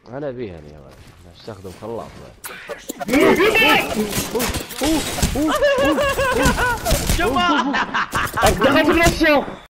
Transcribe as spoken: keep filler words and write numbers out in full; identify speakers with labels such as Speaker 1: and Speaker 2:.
Speaker 1: انا ابيها يا ولد استخدم خلاط.
Speaker 2: شوف دخلت في الشوك.